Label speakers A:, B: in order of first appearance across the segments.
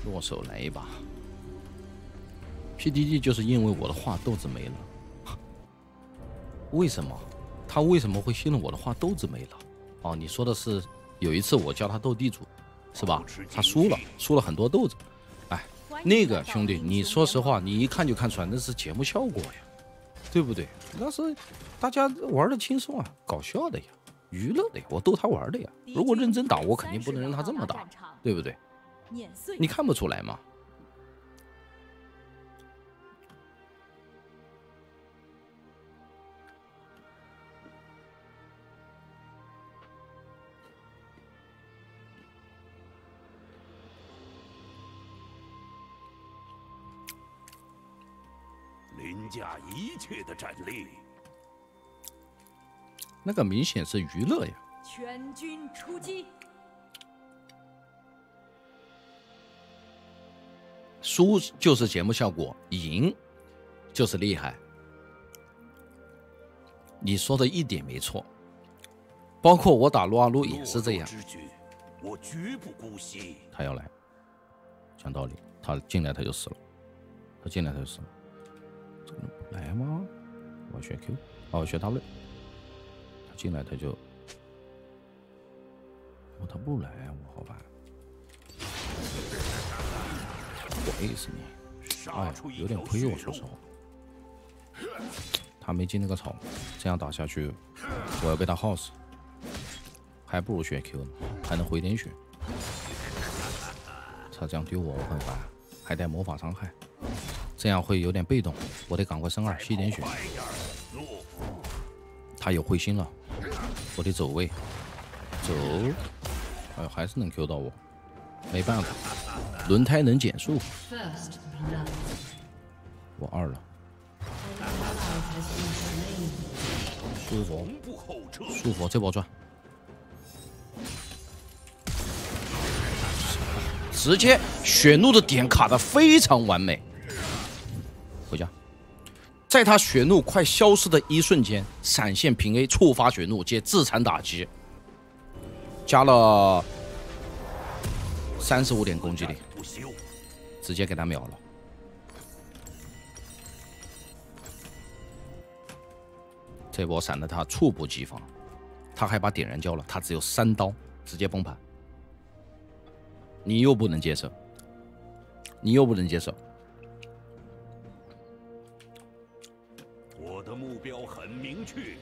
A: 落手来一把。PDD 就是因为我的话豆子没了，为什么？他为什么会信了我的话豆子没了？哦，你说的是有一次我教他斗地主，是吧？他输了很多豆子。哎，那个兄弟，你说实话，你一看就看出来那是节目效果呀，对不对？那是大家玩的轻松啊，搞笑的呀，娱乐的呀，我逗他玩的呀。如果认真打，我肯定不能让他这么打，对不对？你看不出来吗？
B: 凌驾一切的战力，
A: 那个明显是娱乐呀。
C: 全军出击。
A: 输就是节目效果，赢就是厉害。你说的一点没错，包括我打撸啊撸也是这样。
B: 我绝不姑息。
A: 他要来，讲道理，他进来他就死了，他进来他就死了。这个人不来吗？我要选 Q， 哦，我选 W。他进来他就，哦，他不来，我好办。我 A 死你！哎，有点亏，我说实话。他没进那个草，这样打下去，我要被他耗死。还不如选 Q 呢，还能回点血。他这样丢我，我很烦，还带魔法伤害，这样会有点被动，我得赶快升2吸点血。他有灰心了，我得走位，走。哎呦，还是能 Q 到我，没办法，轮胎能减速。我2了。舒服，舒服，这波赚。直接血怒的点卡的非常完美。回家，在他血怒快消失的一瞬间，闪现平 A 触发血怒接自残打击，加了35点攻击力，直接给他秒了。这波闪的他猝不及防，他还把点燃交了，他只有3刀，直接崩盘。你又不能接受，你又不能接受。
B: 我的目标很明确。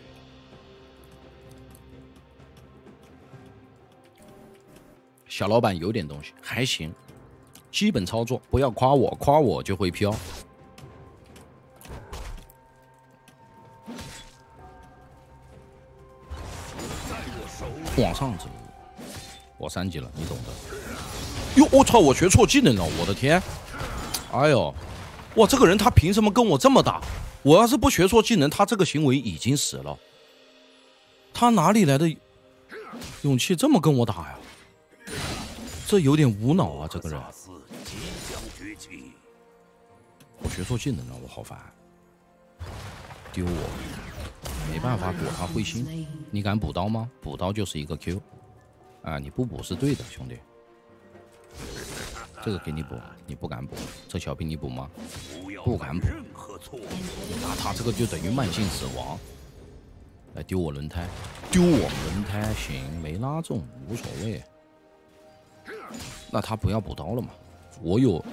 A: 小老板有点东西，还行，基本操作，不要夸我，夸我就会飘。往上走，我3级了，你懂的。哟，我操！我学错技能了，我的天！哎呦，哇，这个人他凭什么跟我这么打？我要是不学错技能，他这个行为已经死了。他哪里来的勇气这么跟我打呀？这有点无脑啊，这个人。我学错技能了，我好烦。丢我，没办法躲他灰心。你敢补刀吗？补刀就是一个 Q。啊，你不补是对的，兄弟。这个给你补，你不敢补。这小兵你补吗？不敢补。那他这个就等于慢性死亡。来丢我轮胎，丢我轮胎行，没拉中无所谓。那他不要补刀了嘛？我有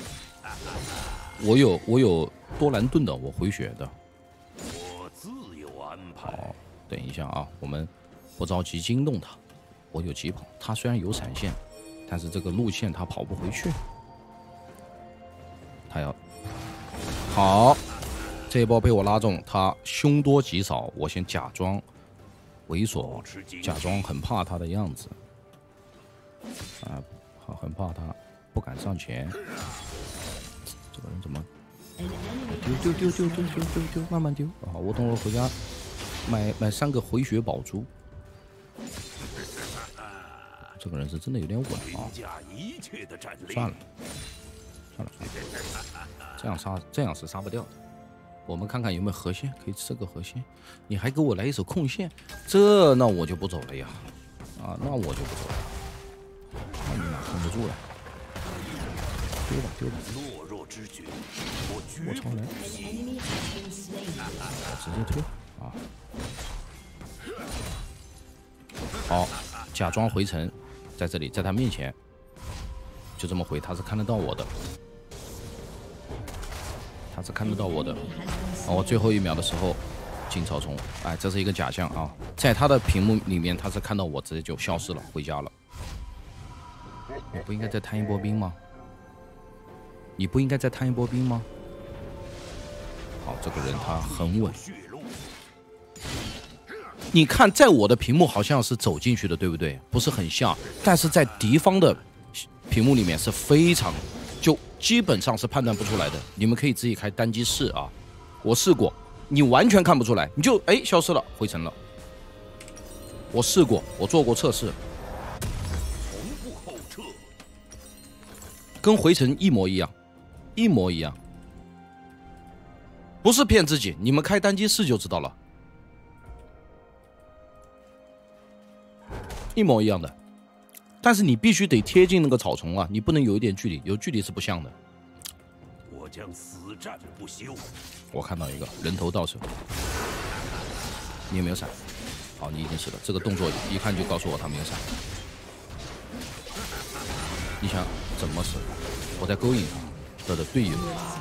A: 多兰盾的，我回血的。
B: 我自有安排。
A: 好，等一下啊，我们不着急惊动他。我有疾跑，他虽然有闪现，但是这个路线他跑不回去。他要好，这一波被我拉中，他凶多吉少。我先假装猥琐，假装很怕他的样子。啊，很怕他，不敢上前。这个人怎么丢，慢慢丢啊！我等会儿回家买3个回血宝珠。这个人是真的有点稳啊！算了，这样是杀不掉的。我们看看有没有河蟹，可以吃个河蟹。你还给我来一手控线，那我就不走了呀！啊，那我就不走了。那你哪控不住了？ 丢吧。
B: 懦弱之举，我绝
A: 我超人，我直接推啊！好，假装回城，在这里，在他面前，就这么回，他是看得到我的，我最后1秒的时候进草丛，哎，这是一个假象啊，在他的屏幕里面，他是看到我直接就消失了，回家了。我不应该再摊一波兵吗？你不应该再摊一波兵吗？好，这个人他很稳。你看，在我的屏幕好像是走进去的，对不对？不是很像，但是在敌方的屏幕里面是非常，就基本上是判断不出来的。你们可以自己开单机试啊，我试过，你完全看不出来，你就消失了，回城了。我试过，我做过测试，
B: 从不后撤，
A: 跟回城一模一样，一模一样，不是骗自己，你们开单机试就知道了。一模一样的，但是你必须得贴近那个草丛啊，你不能有一点距离，有距离是不像的。
B: 我将死战不休。
A: 我看到一个人头到手，你有没有闪？好，你已经死了。这个动作一看就告诉我他没有闪。你想怎么死？我在勾引他的队友。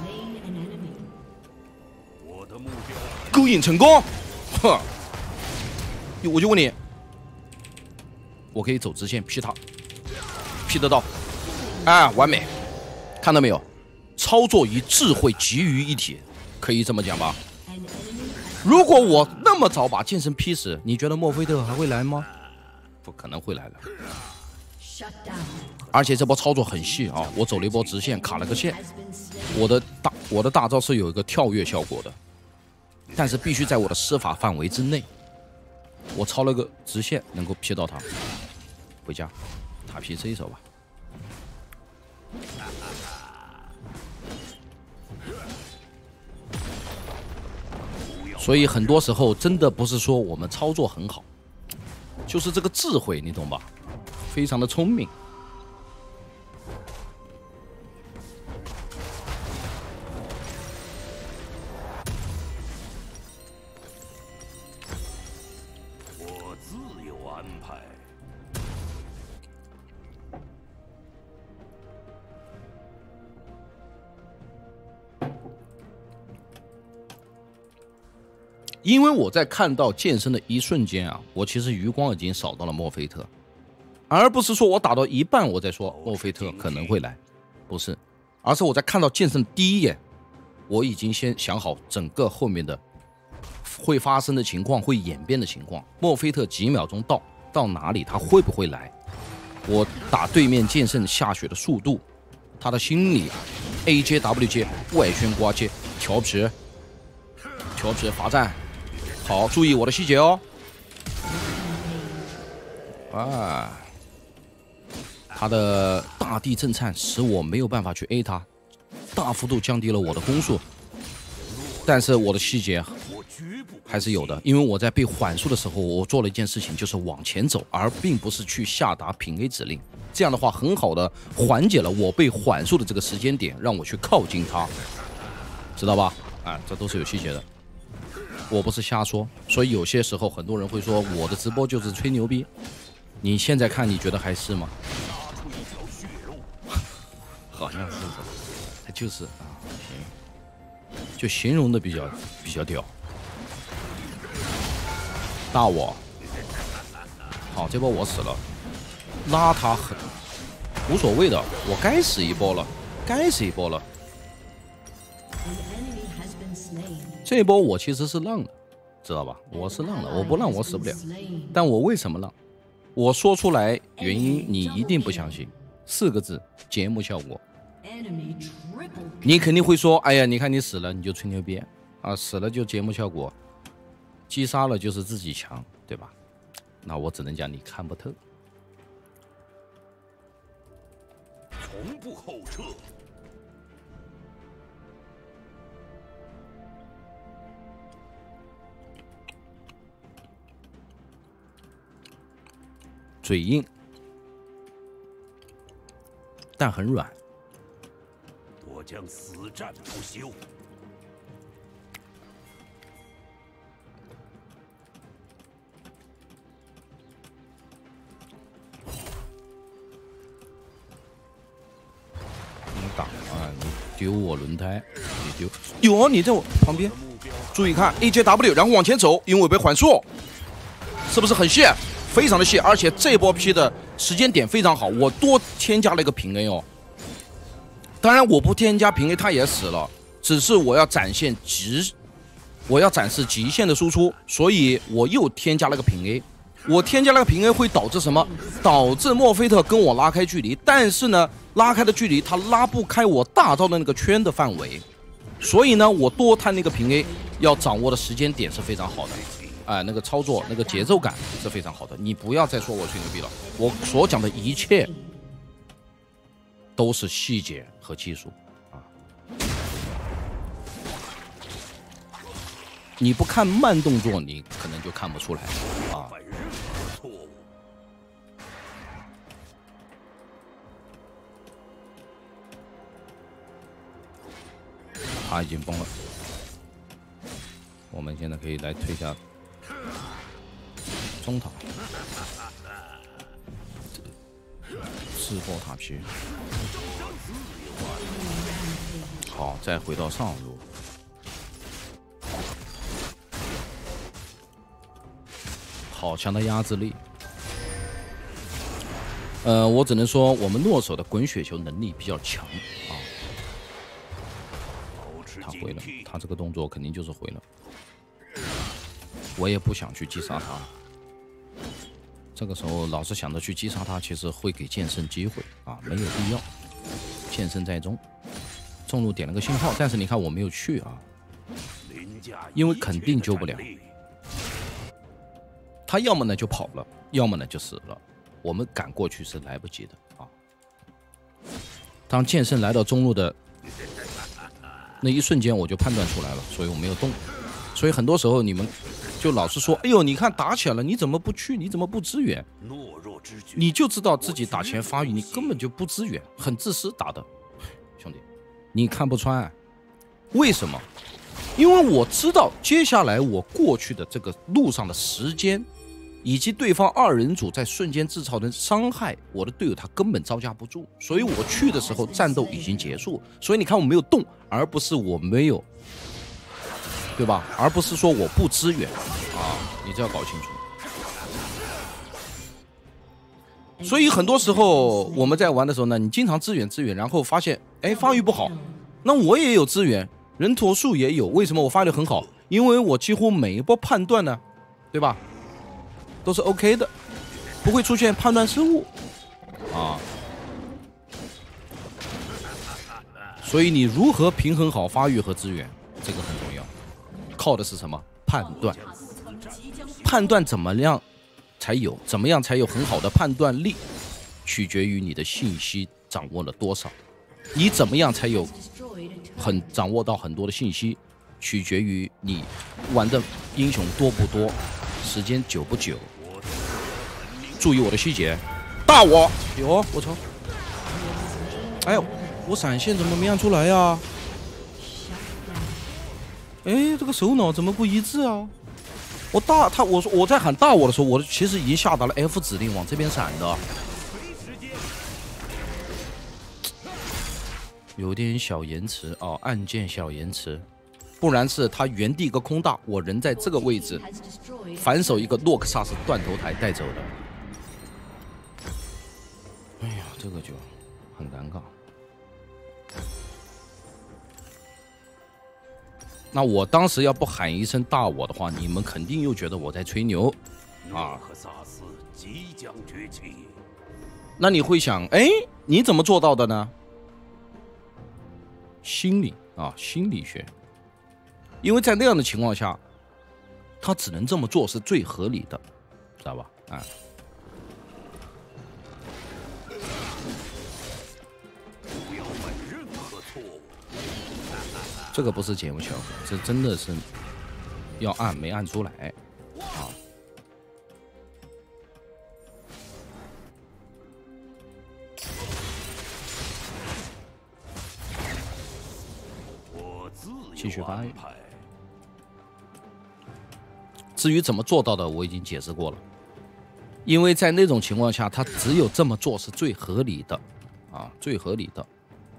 B: 我的目标
A: 勾引成功，哼！我就问你。我可以走直线劈他，劈得到，啊，完美，看到没有？操作与智慧集于一体，可以这么讲吧？如果我那么早把剑圣劈死，你觉得墨菲特还会来吗？不可能会来了。而且这波操作很细啊，我走了一波直线，卡了个线。我的大招是有一个跳跃效果的，但是必须在我的施法范围之内。我抄了个直线，能够劈到他，回家，塔皮这一手吧。所以很多时候真的不是说我们操作很好，就是这个智慧，你懂吧？非常的聪明。
B: 我自有安排。
A: 因为我在看到剑圣的一瞬间啊，我其实余光已经扫到了墨菲特，而不是说我打到一半我再说墨菲特可能会来，不是，而是我在看到剑圣第一眼，我已经先想好整个后面的会发生的情况，会演变的情况。墨菲特几秒钟到哪里，他会不会来？我打对面剑圣下血的速度，他的心理 ，A 接 W 接外旋刮接调皮罚站。好，注意我的细节哦。啊，他的大地震颤使我没有办法去 A 他，大幅度降低了我的攻速。但是我的细节还是有的，因为我在被缓速的时候，我做了一件事情，就是往前走，而并不是去下达平 A 指令。这样的话，很好的缓解了我被缓速的这个时间点，让我去靠近他，知道吧？啊，这都是有细节的。我不是瞎说，所以有些时候很多人会说我的直播就是吹牛逼。你现在看，你觉得还是吗？好像是的，他就是啊，行，就形容的比较屌。大我，好，这波我死了，拉他很无所谓的，我该死一波了，该死一波了。这一波我其实是让的，知道吧？我是让的，我不让我死不了。但我为什么让？我说出来原因，你一定不相信。4个字：节目效果。你肯定会说：“哎呀，你看你死了，你就吹牛逼啊！死了就节目效果，击杀了就是自己强，对吧？”那我只能讲你看不透。
B: 从不后撤。
A: 嘴硬，但很软。
B: 将死战不休。
A: 你打啊！你丢我轮胎，你丢。有啊，你在我旁边。注意看 AJW， 然后往前走，因为被缓速，是不是很细？非常的细，而且这波 P 的时间点非常好，我多添加了一个平 A 哦。当然我不添加平 A， 他也死了，只是我要展示极限的输出，所以我又添加了个平 A。我添加了个平 A 会导致什么？导致墨菲特跟我拉开距离，但是呢，拉开的距离他拉不开我大招的那个圈的范围，所以呢，我多摊那个平 A， 要掌握的时间点是非常好的。那个操作那个节奏感是非常好的，你不要再说我吹牛逼了，我所讲的一切都是细节和技术啊！你不看慢动作，你可能就看不出来啊。他已经崩了，我们现在可以来推下中塔，自爆塔皮，好，再回到上路，好强的压制力。我只能说我们诺手的滚雪球能力比较强啊。他回了，他这个动作肯定就是回了。我也不想去击杀他。这个时候老是想着去击杀他，其实会给剑圣机会啊，没有必要。剑圣在中，中路点了个信号，但是你看我没有去啊，因为肯定救不了。他要么呢就跑了，要么呢就死了。我们赶过去是来不及的啊。当剑圣来到中路的那一瞬间，我就判断出来了，所以我没有动。所以很多时候你们就老是说，哎呦，你看打起来了，你怎么不去？你怎么不支援？你就知道自己打前发育，你根本就不支援，很自私打的，兄弟，你看不穿。为什么？因为我知道接下来我过去的这个路上的时间，以及对方二人组在瞬间制造的伤害，我的队友他根本招架不住，所以我去的时候战斗已经结束，所以你看我没有动，而不是我没有，对吧？而不是说我不支援啊，你这要搞清楚。所以很多时候我们在玩的时候呢，你经常支援，然后发现，哎，发育不好，那我也有支援，人头数也有，为什么我发育很好？因为我几乎每一波判断呢，对吧？都是 OK 的，不会出现判断失误啊。所以你如何平衡好发育和资源，这个很重要，靠的是什么？判断。判断怎么样才有很好的判断力，取决于你的信息掌握了多少。你怎么样才有掌握到很多的信息，取决于你玩的英雄多不多，时间久不久。注意我的细节，大我有，我操！哎呦，我闪现怎么没按出来呀？哎，这个手脑怎么不一致啊？我在喊大我的时候，我其实已经下达了 F 指令往这边闪的，有点小延迟哦，按键小延迟，不然是他原地一个空大，我人在这个位置，反手一个洛克萨斯断头台带走的。哎呀，这个就很尴尬。那我当时要不喊一声大我的话，你们肯定又觉得我在吹牛啊。
B: 克萨斯即将崛起，
A: 那你会想，哎，你怎么做到的呢？心理啊，心理学。因为在那样的情况下，他只能这么做是最合理的，知道吧？啊。这个不是节目效果，这真的是要按没按出来啊！ 继续发育。至于怎么做到的，我已经解释过了。因为在那种情况下，他只有这么做是最合理的，啊，最合理的。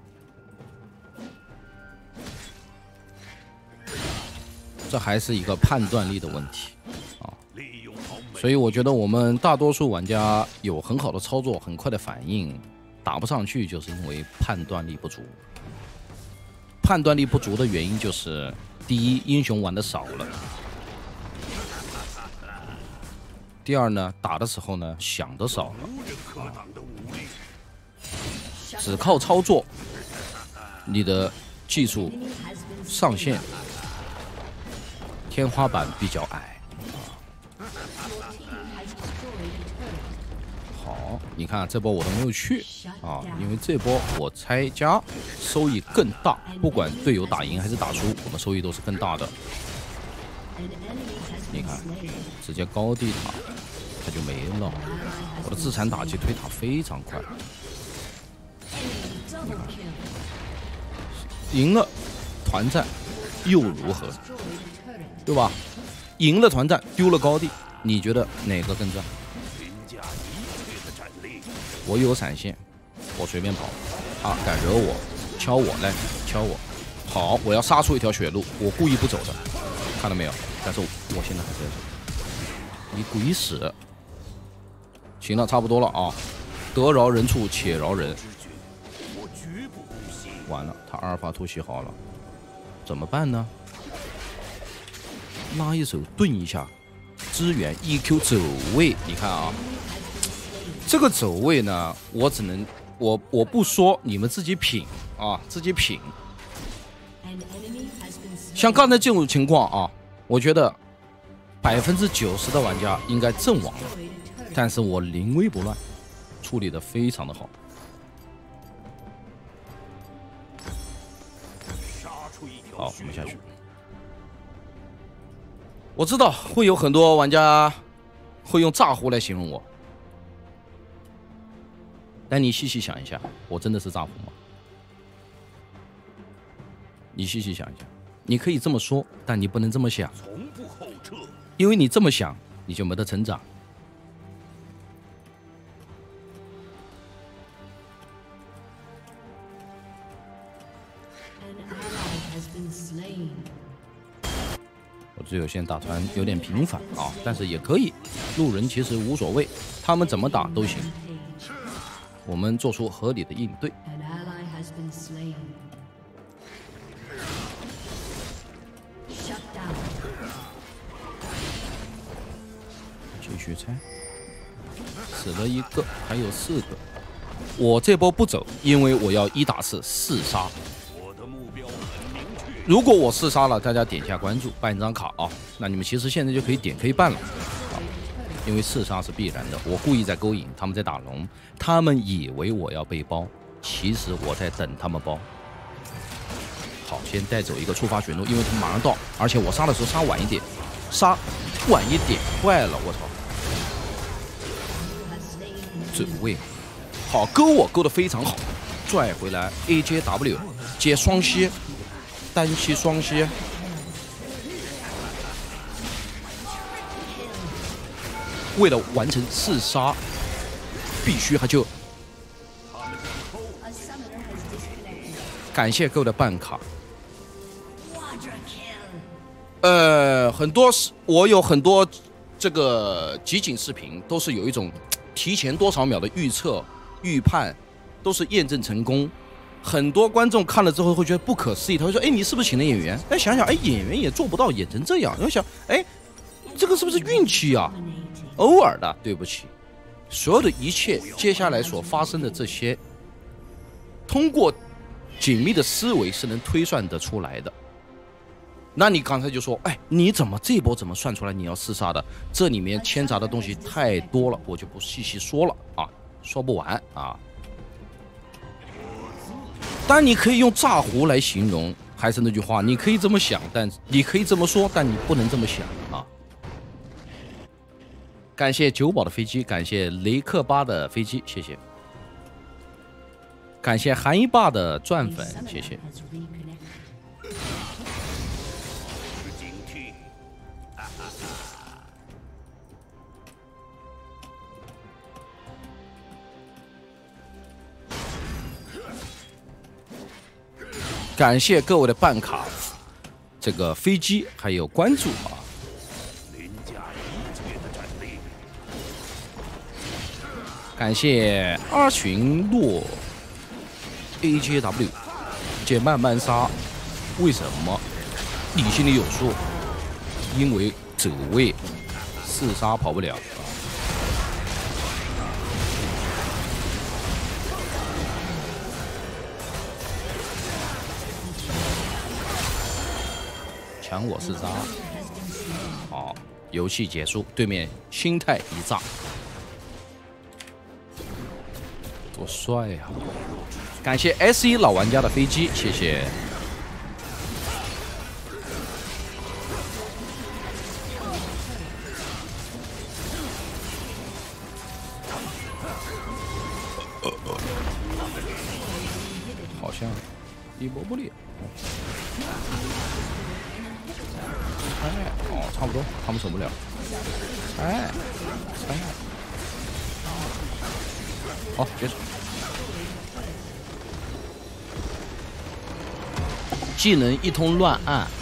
A: 这还是一个判断力的问题啊。所以我觉得我们大多数玩家有很好的操作、很快的反应，打不上去，就是因为判断力不足。判断力不足的原因就是，第一，英雄玩的少了。第二呢，打的时候呢想的少了，只靠操作，你的技术上限天花板比较矮。好，你看这波我都没有去啊，因为这波我拆家收益更大，不管队友打赢还是打输，我们收益都是更大的。你看，直接高地塔，它就没了。我的自残打击推塔非常快，赢了团战又如何？对吧？赢了团战，丢了高地，你觉得哪个更赚？我有闪现，我随便跑，啊，敢惹我，敲我来，敲我，好，我要杀出一条血路，我故意不走的，看到没有？但是我现在还在走，你鬼使！行了，差不多了啊，得饶人处且饶人。完了，他阿尔法突袭好了，怎么办呢？拉一手盾一下，支援 EQ 走位，你看啊，这个走位呢，我只能我不说，你们自己品啊，自己品。像刚才这种情况啊，我觉得90%的玩家应该阵亡了，但是我临危不乱，处理的非常的好。好，我们下去。我知道会有很多玩家会用炸胡来形容我，但你细细想一下，我真的是炸胡吗？你细细想一下，你可以这么说，但你不能这么想，因为你这么想，你就没得成长。我只有现在打团有点频繁啊，但是也可以，路人其实无所谓，他们怎么打都行，我们做出合理的应对。继续拆，死了一个，还有4个。我这波不走，因为我要1打4杀。如果我4杀了，大家点一下关注，办一张卡啊。那你们其实现在就可以点 K 办了啊，因为4杀是必然的。我故意在勾引，他们在打龙，他们以为我要被包，其实我在等他们包。好，先带走一个触发血怒，因为他们马上到，而且我杀的时候杀晚一点，杀晚一点，坏了，我操！走位，好，勾我勾的非常好，拽回来 AJW 接双吸，单吸双吸，为了完成4杀，必须还就感谢各位的办卡。很多我有很多这个集锦视频都是有一种提前多少秒的预测、预判，都是验证成功。很多观众看了之后会觉得不可思议，他会说：“哎，你是不是请的演员？”哎，想想，哎，演员也做不到演成这样。然后想，哎，这个是不是运气啊？偶尔的，对不起。所有的一切接下来所发生的这些，通过紧密的思维是能推算得出来的。那你刚才就说，哎，你怎么这波怎么算出来你要4杀的？这里面牵杂的东西太多了，我就不细细说了啊，说不完啊。当然你可以用炸胡来形容，还是那句话，你可以这么想，但你可以这么说，但你不能这么想啊。感谢九宝的飞机，感谢雷克巴的飞机，谢谢。感谢韩一霸的钻粉，谢谢。 感谢各位的办卡，这个飞机还有关注啊！
B: 凌驾一切的战力。
A: 感谢阿群洛 AJW 借慢慢杀，为什么？你心里有数，因为走位4杀跑不了。抢我4杀，好，游戏结束，对面心态一炸，多帅呀！感谢 S1 老玩家的飞机，谢谢。好像一波不裂。哎，哦，差不多，他们守不了。哎，好，结束。技能一通乱按。